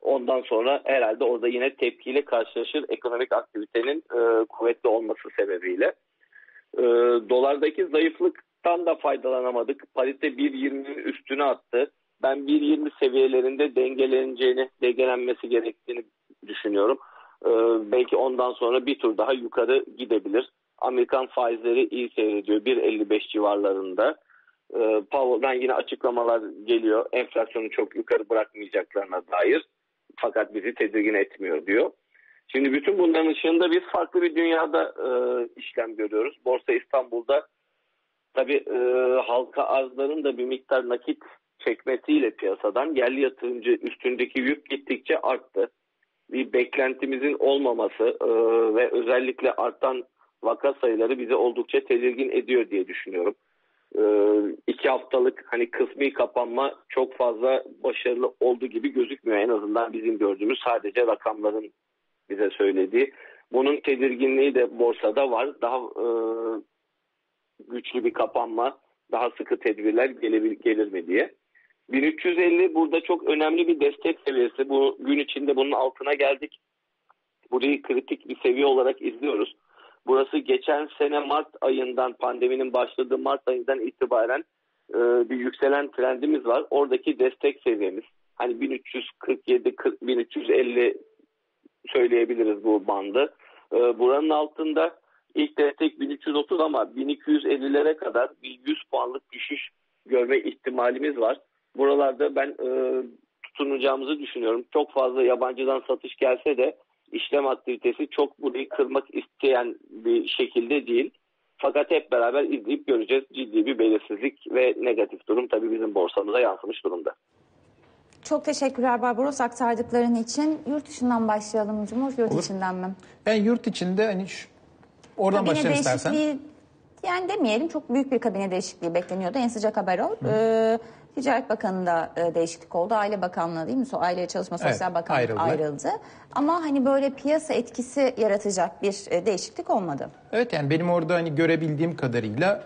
ondan sonra herhalde orada yine tepkiyle karşılaşır ekonomik aktivitenin kuvvetli olması sebebiyle. Dolardaki zayıflıktan da faydalanamadık. Parite 1.20'nin üstüne attı. Ben 1.20 seviyelerinde dengelenmesi gerektiğini düşünüyorum. Belki ondan sonra bir tur daha yukarı gidebilir. Amerikan faizleri iyi seyrediyor. 1.55 civarlarında. Powell'dan yine açıklamalar geliyor. Enflasyonu çok yukarı bırakmayacaklarına dair. Fakat bizi tedirgin etmiyor diyor. Şimdi bütün bunların ışığında biz farklı bir dünyada işlem görüyoruz. Borsa İstanbul'da tabii halka arzların da bir miktar nakit çekmesiyle piyasadan yerli yatırımcı üstündeki yük gittikçe arttı. Bir beklentimizin olmaması ve özellikle artan vaka sayıları bizi oldukça tedirgin ediyor diye düşünüyorum. 2 haftalık hani kısmi kapanma çok fazla başarılı olduğu gibi gözükmüyor. En azından bizim gördüğümüz sadece rakamların bize söylediği. Bunun tedirginliği de borsada var. Daha güçlü bir kapanma, daha sıkı tedbirler gelir mi diye. 1350 burada çok önemli bir destek seviyesi. Bu gün içinde bunun altına geldik. Burayı kritik bir seviye olarak izliyoruz. Burası geçen sene Mart ayından, pandeminin başladığı Mart ayından itibaren bir yükselen trendimiz var. Oradaki destek seviyemiz. Hani 1347, 1350 söyleyebiliriz bu bandı. Buranın altında ilk destek 1330 ama 1250'lere kadar bir 100 puanlık düşüş görme ihtimalimiz var. Buralarda ben tutunacağımızı düşünüyorum. Çok fazla yabancıdan satış gelse de işlem aktivitesi çok burayı kırmak isteyen bir şekilde değil. Fakat hep beraber izleyip göreceğiz. Ciddi bir belirsizlik ve negatif durum tabii bizim borsamıza yansımış durumda. Çok teşekkürler Barbaros aktardıkların için. Yurt dışından başlayalım Cumhur, yurt içinden mi? Ben yurt içinde hani oradan başlayalım istersen. Yani demeyelim, çok büyük bir kabine değişikliği bekleniyordu. En sıcak haber o. Ticaret Bakanı'nda değişiklik oldu. Aile Bakanlığı değil mi? Aile ve Çalışma Sosyal Bakanlığı ayrıldı. Ama hani böyle piyasa etkisi yaratacak bir değişiklik olmadı. Evet, yani benim orada hani görebildiğim kadarıyla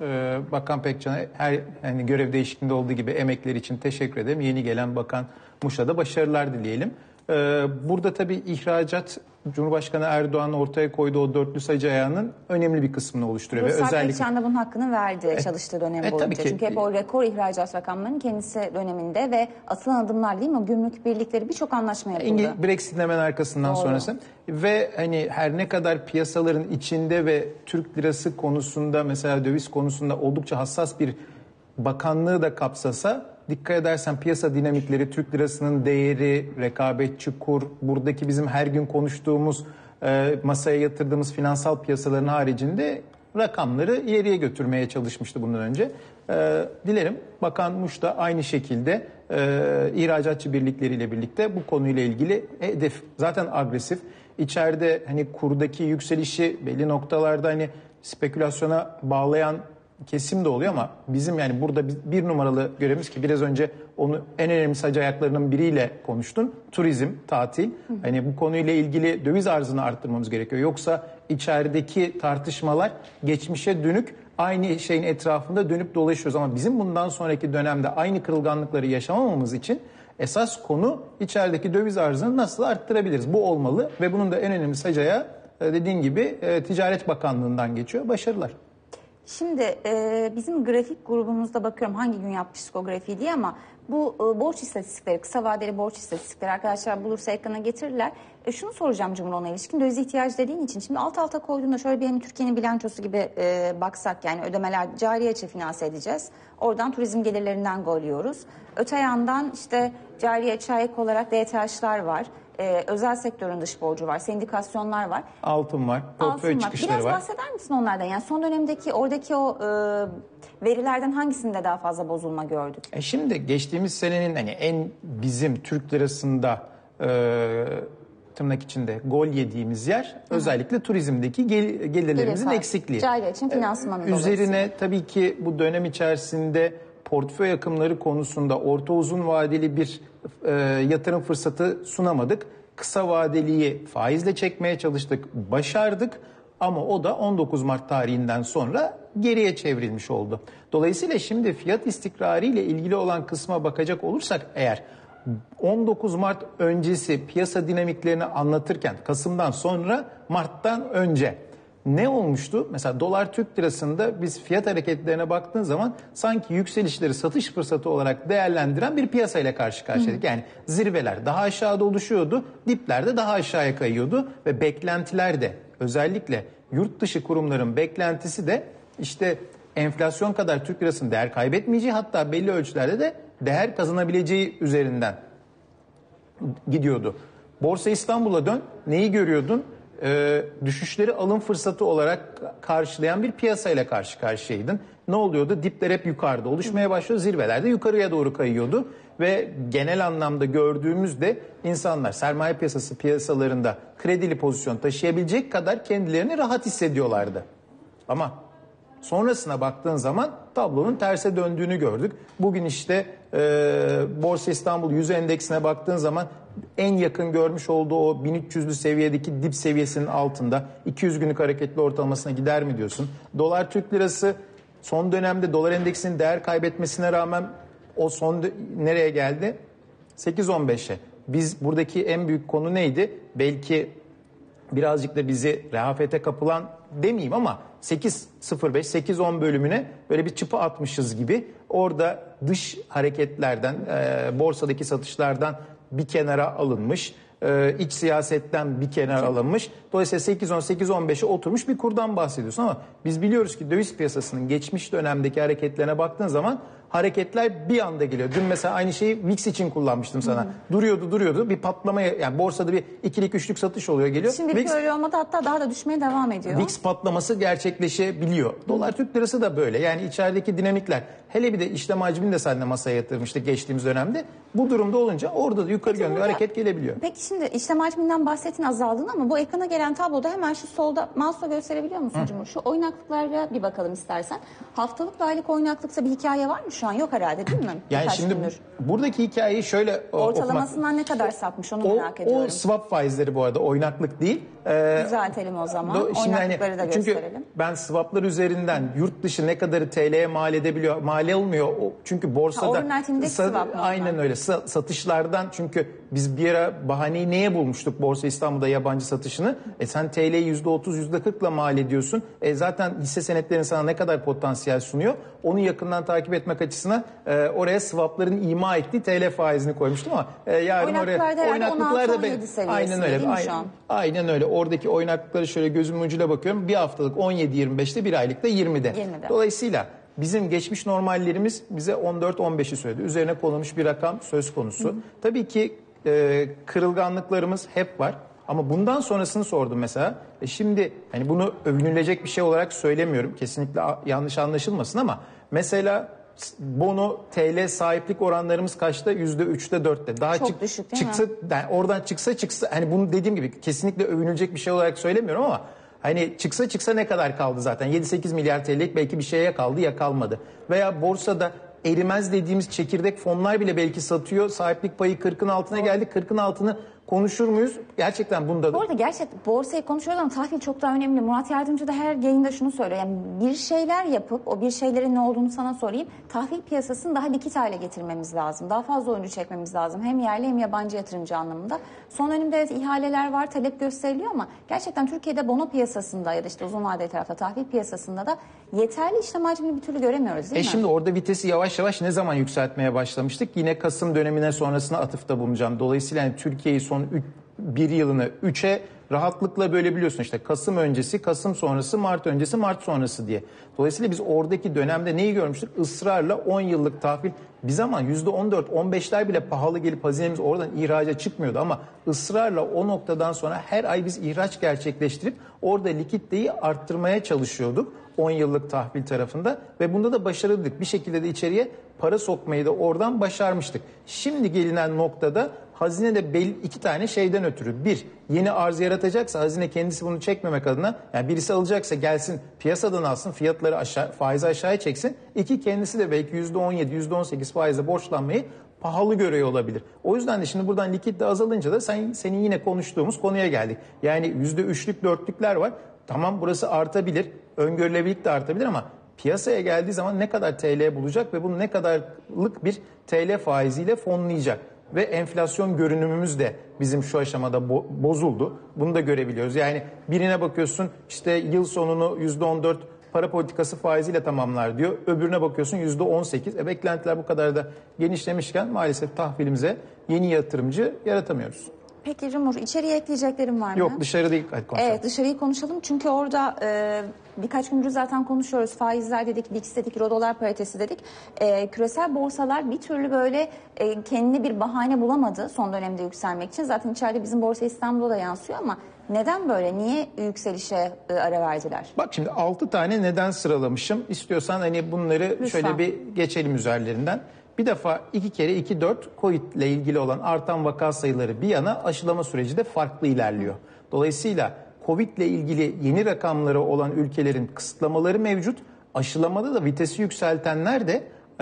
Bakan Pekcan'a hani görev değişikliğinde olduğu gibi emekleri için teşekkür ederim. Yeni gelen Bakan Muş'a da başarılar dileyelim. Burada tabii ihracat, Cumhurbaşkanı Erdoğan'ın ortaya koyduğu o dörtlü sacı ayağının önemli bir kısmını oluşturuyor. Ruslar Pekcan da bunun hakkını verdi çalıştığı dönem boyunca. Çünkü hep o rekor ihracat rakamlarının kendisi döneminde ve atılan adımlar değil mi? O gümrük birlikleri birçok anlaşma yapıldı. Brexit'in hemen arkasından sonrası. Ve hani her ne kadar piyasaların içinde ve Türk lirası konusunda, mesela döviz konusunda oldukça hassas bir bakanlığı da kapsasa, dikkat edersen piyasa dinamikleri, Türk lirasının değeri, rekabetçi kur, buradaki bizim her gün konuştuğumuz, masaya yatırdığımız finansal piyasaların haricinde rakamları ileriye götürmeye çalışmıştı bundan önce. Dilerim Bakan Muş da aynı şekilde ihracatçı birlikleriyle birlikte bu konuyla ilgili hedef zaten agresif. İçeride hani kurdaki yükselişi belli noktalarda hani spekülasyona bağlayan kesim de oluyor ama bizim yani burada bir numaralı görevimiz, ki biraz önce onu en önemli sacı ayaklarının biriyle konuştun. Turizm, tatil. Hani bu konuyla ilgili döviz arzını arttırmamız gerekiyor. Yoksa içerideki tartışmalar geçmişe dönük aynı şeyin etrafında dönüp dolaşıyoruz. Ama bizim bundan sonraki dönemde aynı kırılganlıkları yaşamamamız için esas konu içerideki döviz arzını nasıl arttırabiliriz? Bu olmalı ve bunun da en önemli sacı ayağı dediğin gibi Ticaret Bakanlığı'ndan geçiyor. Başarılar. Şimdi bizim grafik grubumuzda bakıyorum hangi gün yapmıştık o grafiği diye, ama bu borç istatistikleri, kısa vadeli borç istatistikleri arkadaşlar bulursa ekrana getirirler. Şunu soracağım Cumhur, ona ilişkin döviz ihtiyacı dediğin için. Şimdi alt alta koyduğunda şöyle bir Türkiye'nin bilançosu gibi baksak, yani ödemeler cari açığı finanse edeceğiz. Oradan turizm gelirlerinden golüyoruz. Öte yandan işte cari açığa ek olarak DTH'lar var. Özel sektörün dış borcu var, sendikasyonlar var. Altın var, portföy çıkışları var. Biraz bahseder misin onlardan? Yani son dönemdeki oradaki o verilerden hangisinde daha fazla bozulma gördük? Şimdi geçtiğimiz senenin hani en bizim Türk lirasında tırnak içinde gol yediğimiz yer özellikle turizmdeki gelirlerimizin eksikliği. Cari açığın finansmanı üzerine tabii ki bu dönem içerisinde portföy akımları konusunda orta uzun vadeli bir yatırım fırsatı sunamadık. Kısa vadeliyi faizle çekmeye çalıştık, başardık ama o da 19 Mart tarihinden sonra geriye çevrilmiş oldu. Dolayısıyla şimdi fiyat istikrarı ile ilgili olan kısma bakacak olursak eğer 19 Mart öncesi piyasa dinamiklerini anlatırken Kasım'dan sonra Mart'tan önce ne olmuştu? Mesela dolar Türk lirasında biz fiyat hareketlerine baktığın zaman sanki yükselişleri satış fırsatı olarak değerlendiren bir piyasayla karşı karşıyaydık. Yani zirveler daha aşağıda oluşuyordu, dipler de daha aşağıya kayıyordu ve beklentiler de özellikle yurt dışı kurumların beklentisi de işte enflasyon kadar Türk lirasının değer kaybetmeyeceği, hatta belli ölçülerde de değer kazanabileceği üzerinden gidiyordu. Borsa İstanbul'a dön, neyi görüyordun? Düşüşleri alım fırsatı olarak karşılayan bir piyasayla karşı karşıyaydın. Ne oluyordu? Dipler hep yukarıda oluşmaya başlıyor, zirvelerde yukarıya doğru kayıyordu ve genel anlamda gördüğümüzde insanlar sermaye piyasası piyasalarında kredili pozisyon taşıyabilecek kadar kendilerini rahat hissediyorlardı. Ama sonrasına baktığın zaman tablonun terse döndüğünü gördük. Bugün işte Borsa İstanbul 100 endeksine baktığın zaman en yakın görmüş olduğu o 1300'lü seviyedeki dip seviyesinin altında 200 günlük hareketli ortalamasına gider mi diyorsun? Dolar Türk lirası son dönemde dolar endeksinin değer kaybetmesine rağmen o nereye geldi? 8.15'e. Biz buradaki en büyük konu neydi? Belki birazcık da bizi rehavete kapılan demeyeyim ama 8.05-8.10 bölümüne böyle bir çıpa atmışız gibi. Orada dış hareketlerden, borsadaki satışlardan bir kenara alınmış, iç siyasetten bir kenara alınmış. Dolayısıyla 8.10-8.15'e oturmuş bir kurdan bahsediyorsun ama biz biliyoruz ki döviz piyasasının geçmiş dönemdeki hareketlerine baktığın zaman hareketler bir anda geliyor. Dün mesela aynı şeyi VIX için kullanmıştım sana. Duruyordu bir patlamaya, yani borsada bir ikilik üçlük satış oluyor geliyor. Şimdi VIX öyle olmadı, hatta daha da düşmeye devam ediyor. VIX patlaması gerçekleşebiliyor. Dolar Türk lirası da böyle. Yani içerideki dinamikler, hele bir de işlem hacmini de seninle masaya yatırmıştık geçtiğimiz dönemde. Bu durumda olunca orada da yukarı yönlü hareket gelebiliyor. Peki şimdi işlem hacminden bahsettin, azaldığını, ama bu ekrana gelen tabloda hemen şu solda mouse'la gösterebiliyor musun Cumhur? Şu oynaklıklara bir bakalım istersen. Haftalık ve aylık oynaklıkta bir hikaye var mı şu an? Yok herhalde, değil mi? Yani Birkaç şimdi gündür. buradaki hikayeyi şöyle ortalamasından ne kadar sapmış onu merak ediyorum. O swap faizleri bu arada oynaklık değil. Düzeltelim o zaman. Oynaklıkları da gösterelim. Çünkü ben swaplar üzerinden yurt dışı ne kadarı TL'ye mal edebiliyor, mal olmuyor. Çünkü borsada overnight index swap aynen öyle satışlardan, çünkü biz bir ara bahaneyi neye bulmuştuk Borsa İstanbul'da yabancı satışını? Sen TL'yi %30, %40'la mal ediyorsun. Zaten hisse senetlerin sana ne kadar potansiyel sunuyor? Onu yakından takip etmek açısından oraya swapların ima ettiği TL faizini koymuştum ama yarın oraya oynaklıklar da aynen öyle. Aynen öyle. Oradaki oynaklıkları şöyle gözümün ucuyla bakıyorum. Bir haftalık 17-25'te, bir aylıkta 20'de. Dolayısıyla bizim geçmiş normallerimiz bize 14-15'i söyledi. Üzerine konulmuş bir rakam söz konusu. Tabii ki kırılganlıklarımız hep var. Ama bundan sonrasını sordum mesela. Şimdi hani bunu övünülecek bir şey olarak söylemiyorum. Kesinlikle yanlış anlaşılmasın ama mesela bono TL sahiplik oranlarımız kaçta? %3'te 4'te. Daha çok düşük değil çıksa, mi? Yani oradan çıksa hani bunu dediğim gibi kesinlikle övünülecek bir şey olarak söylemiyorum ama hani çıksa ne kadar kaldı zaten? 7-8 milyar TL'lik belki bir şeye kaldı ya kalmadı. Veya borsada erimez dediğimiz çekirdek fonlar bile belki satıyor. Sahiplik payı 40'ın altına geldi. 40'ın altını konuşur muyuz? Gerçekten bunda... Bu arada gerçekten borsayı konuşuyoruz ama tahvil çok daha önemli. Murat Yardımcı da her yayında şunu söylüyor. Yani bir şeyler yapıp o bir şeylerin ne olduğunu sana sorayım. Tahvil piyasasını daha likit hale getirmemiz lazım. Daha fazla oyuncu çekmemiz lazım. Hem yerli hem yabancı yatırımcı anlamında. Son dönemde evet ihaleler var, talep gösteriliyor ama gerçekten Türkiye'de bono piyasasında ya da işte uzun vadeli tarafta tahvil piyasasında da yeterli işlem hacmini bir türlü göremiyoruz, değil mi? Şimdi orada vitesi yavaş yavaş ne zaman yükseltmeye başlamıştık? Yine Kasım dönemine sonrasına atıfta bulunacağım. Dolayısıyla yani Türkiye'yi son bir yılını 3'e rahatlıkla bölebiliyorsun. İşte Kasım öncesi, Kasım sonrası, Mart öncesi, Mart sonrası diye. Dolayısıyla biz oradaki dönemde neyi görmüştük? Israrla 10 yıllık tahvil, bir zaman %14-15'ler bile pahalı gelip hazinemiz oradan ihraca çıkmıyordu ama ısrarla o noktadan sonra her ay biz ihraç gerçekleştirip orada likiditeyi arttırmaya çalışıyorduk 10 yıllık tahvil tarafında ve bunda da başarılıydık. Bir şekilde de içeriye para sokmayı da oradan başarmıştık. Şimdi gelinen noktada hazine de iki tane şeyden ötürü. Bir, yeni arz yaratacaksa hazine kendisi bunu çekmemek adına, yani birisi alacaksa gelsin piyasadan alsın, fiyatları faizi aşağıya çeksin. İki, kendisi de belki %17, %18 faizle borçlanmayı pahalı görüyor olabilir. O yüzden de şimdi buradan likitte azalınca da senin yine konuştuğumuz konuya geldik. Yani %3'lük 4'lükler var. Tamam, burası artabilir, öngörülebilirlik de artabilir ama piyasaya geldiği zaman ne kadar TL bulacak ve bunu ne kadarlık bir TL faiziyle fonlayacak? ve enflasyon görünümümüz de bizim şu aşamada bozuldu. Bunu da görebiliyoruz. Yani birine bakıyorsun işte yıl sonunu %14 para politikası faiziyle tamamlar diyor. Öbürüne bakıyorsun %18. Beklentiler bu kadar da genişlemişken maalesef tahvilimize yeni yatırımcı yaratamıyoruz. Peki Cumhur, içeriye ekleyeceklerim var mı? Yok, dışarı değil konuşalım. Evet, dışarıyı konuşalım çünkü orada birkaç gündür zaten konuşuyoruz. Faizler dedik, BIST dedik, Euro dolar paritesi dedik. Küresel borsalar bir türlü böyle kendine bir bahane bulamadı son dönemde yükselmek için. Zaten içeride bizim Borsa İstanbul'da da yansıyor ama neden böyle? Niye yükselişe ara verdiler? Bak şimdi 6 tane neden sıralamışım. İstiyorsan hani bunları Lütfen. şöyle bir geçelim üzerlerinden. Bir defa 2 kere 2-4 COVID ile ilgili olan artan vaka sayıları bir yana aşılama süreci de farklı ilerliyor. Dolayısıyla COVID ile ilgili yeni rakamları olan ülkelerin kısıtlamaları mevcut. Aşılamada da vitesi yükseltenler de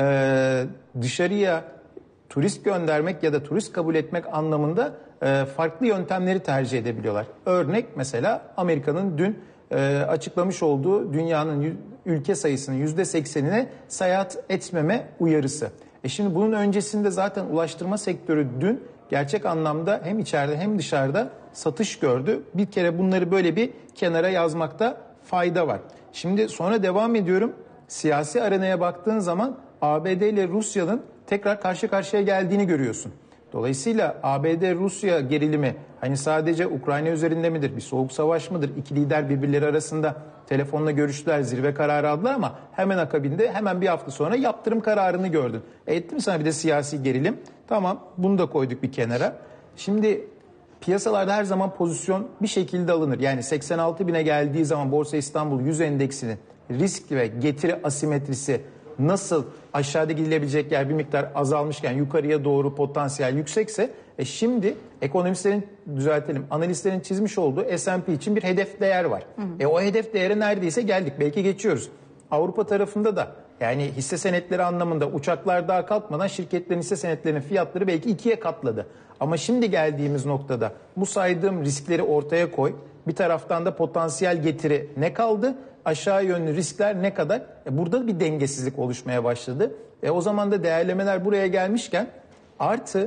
dışarıya turist göndermek ya da turist kabul etmek anlamında farklı yöntemleri tercih edebiliyorlar. Örnek mesela Amerika'nın dün açıklamış olduğu dünyanın ülke sayısının %80'ine seyahat etmeme uyarısı. Şimdi bunun öncesinde zaten ulaştırma sektörü dün gerçek anlamda hem içeride hem dışarıda satış gördü. Bir kere bunları böyle bir kenara yazmakta fayda var. Şimdi sonra devam ediyorum. Siyasi arenaya baktığın zaman ABD ile Rusya'nın tekrar karşı karşıya geldiğini görüyorsun. Dolayısıyla ABD-Rusya gerilimi hani sadece Ukrayna üzerinde midir? Bir soğuk savaş mıdır? İki lider birbirleri arasında telefonla görüştüler, zirve kararı aldılar ama hemen akabinde hemen bir hafta sonra yaptırım kararını gördün. Etti mi sana bir de siyasi gerilim? Tamam, bunu da koyduk bir kenara. Şimdi piyasalarda her zaman pozisyon bir şekilde alınır. Yani 86 bine geldiği zaman Borsa İstanbul 100 endeksinin risk ve getiri asimetrisi nasıl aşağıda gidilebilecek yer bir miktar azalmışken yukarıya doğru potansiyel yüksekse şimdi ekonomistlerin düzeltelim analistlerin çizmiş olduğu S&P için bir hedef değer var. O hedef değere neredeyse geldik, belki geçiyoruz. Avrupa tarafında da yani hisse senetleri anlamında uçaklar daha kalkmadan şirketlerin hisse senetlerinin fiyatları belki 2'ye katladı. Ama şimdi geldiğimiz noktada bu saydığım riskleri ortaya koy. Bir taraftan da potansiyel getiri ne kaldı? Aşağı yönlü riskler ne kadar? Burada bir dengesizlik oluşmaya başladı. O zaman da değerlemeler buraya gelmişken artı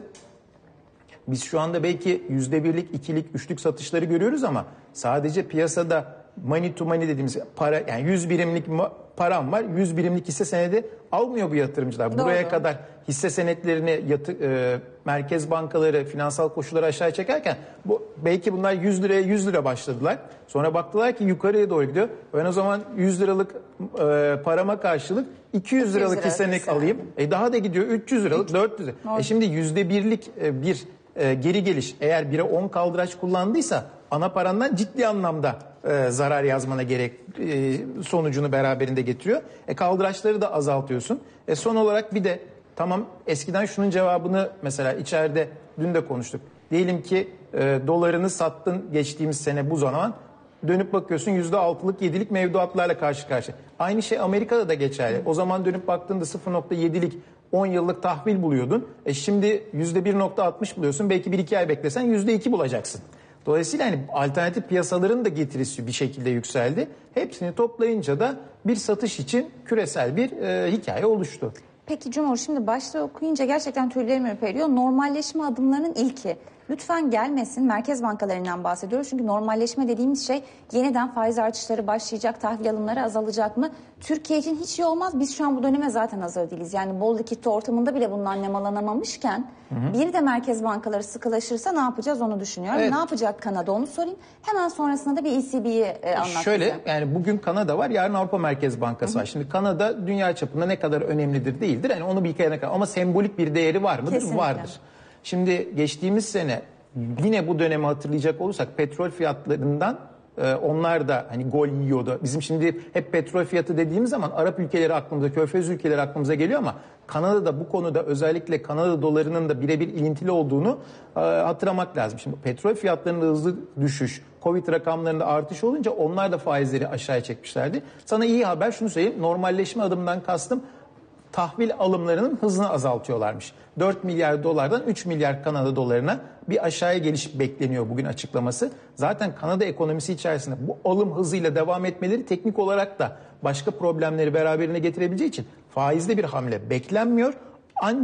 biz şu anda belki %1'lik, 2'lik, 3'lük satışları görüyoruz ama sadece piyasada money to money dediğimiz para, yani 100 birimlik param var, 100 birimlik hisse senedi almıyor bu yatırımcılar. Buraya Doğru. kadar hisse senetlerini merkez bankaları finansal koşulları aşağı çekerken belki bunlar 100 liraya 100 lira başladılar. Sonra baktılar ki yukarıya doğru gidiyor. Ben o zaman 100 liralık parama karşılık 200 liralık hisse senedi alayım. Daha da gidiyor 300 liralık, 400 lira. Şimdi %1'lik bir geri geliş eğer 1'e 10 kaldıraç kullandıysa ana parandan ciddi anlamda zarar yazmana gerek sonucunu beraberinde getiriyor. Kaldıraçları da azaltıyorsun. Son olarak bir de tamam, eskiden şunun cevabını mesela içeride dün de konuştuk. Diyelim ki dolarını sattın geçtiğimiz sene bu zaman dönüp bakıyorsun %6'lık 7'lik mevduatlarla karşı karşıya. Aynı şey Amerika'da da geçerli. O zaman dönüp baktığında 0.7'lik 10 yıllık tahvil buluyordun. Şimdi %1.60 buluyorsun. Belki 1-2 ay beklesen %2 bulacaksın. Dolayısıyla hani alternatif piyasaların da getirisi bir şekilde yükseldi. Hepsini toplayınca da bir satış için küresel bir hikaye oluştu. Peki Cumhur, şimdi başta okuyunca gerçekten tüylerimi ürperiyor. Normalleşme adımlarının ilki. Lütfen gelmesin. Merkez bankalarından bahsediyoruz. Çünkü normalleşme dediğimiz şey yeniden faiz artışları başlayacak, tahvil alımları azalacak mı? Türkiye için hiç iyi olmaz. Biz şu an bu döneme zaten hazır değiliz. Yani bol likidite ortamında bile bundan nemalanamamışken bir de merkez bankaları sıkılaşırsa ne yapacağız onu düşünüyorum. Evet. Ne yapacak Kanada onu sorayım. Hemen sonrasında da bir ECB'yi anlat Şöyle bize. yani bugün Kanada var, yarın Avrupa Merkez Bankası var. Şimdi Kanada dünya çapında ne kadar önemlidir değildir. Yani onu bir kere ama sembolik bir değeri var mıdır? Kesinlikle. Vardır. Şimdi geçtiğimiz sene yine bu dönemi hatırlayacak olursak petrol fiyatlarından onlar da hani gol yiyordu. Bizim şimdi hep petrol fiyatı dediğimiz zaman Arap ülkeleri aklımıza, Körfez ülkeleri aklımıza geliyor ama Kanada'da bu konuda özellikle Kanada dolarının da birebir ilintili olduğunu hatırlamak lazım. Şimdi petrol fiyatlarında hızlı düşüş, Covid rakamlarında artış olunca onlar da faizleri aşağıya çekmişlerdi. Sana iyi haber şunu söyleyeyim, normalleşme adımından kastım tahvil alımlarının hızını azaltıyorlarmış. 4 milyar dolardan 3 milyar Kanada dolarına bir aşağıya geliş bekleniyor bugün açıklaması. Zaten Kanada ekonomisi içerisinde bu alım hızıyla devam etmeleri teknik olarak da başka problemleri beraberine getirebileceği için faizli bir hamle beklenmiyor. Ancak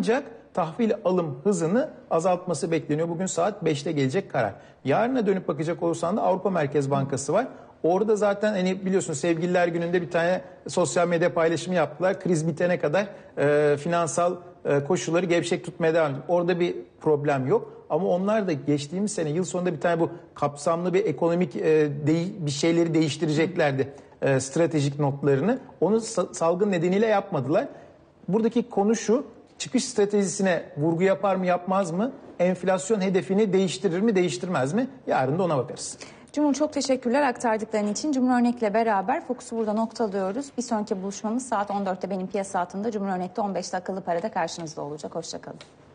tahvil alım hızını azaltması bekleniyor. Bugün saat 5'te gelecek karar. Yarına dönüp bakacak olursan da Avrupa Merkez Bankası var. Orada zaten hani biliyorsun Sevgililer Günü'nde bir tane sosyal medya paylaşımı yaptılar. Kriz bitene kadar finansal koşulları gevşek tutmaya devam ediyor. Orada bir problem yok. Ama onlar da geçtiğimiz sene yıl sonunda bir tane bu kapsamlı bir ekonomik bir şeyleri değiştireceklerdi. Stratejik notlarını. Onu salgın nedeniyle yapmadılar. Buradaki konu şu, çıkış stratejisine vurgu yapar mı yapmaz mı? Enflasyon hedefini değiştirir mi değiştirmez mi? Yarın da ona bakarız. Cumhur çok teşekkürler aktardıkların için. Cumhur Örnek'le beraber Fokus'u burada noktalıyoruz. Bir sonraki buluşmamız saat 14'te benim piyasa saatinde Cumhur Örnek'te 15 dakikalı parada karşınızda olacak. Hoşçakalın.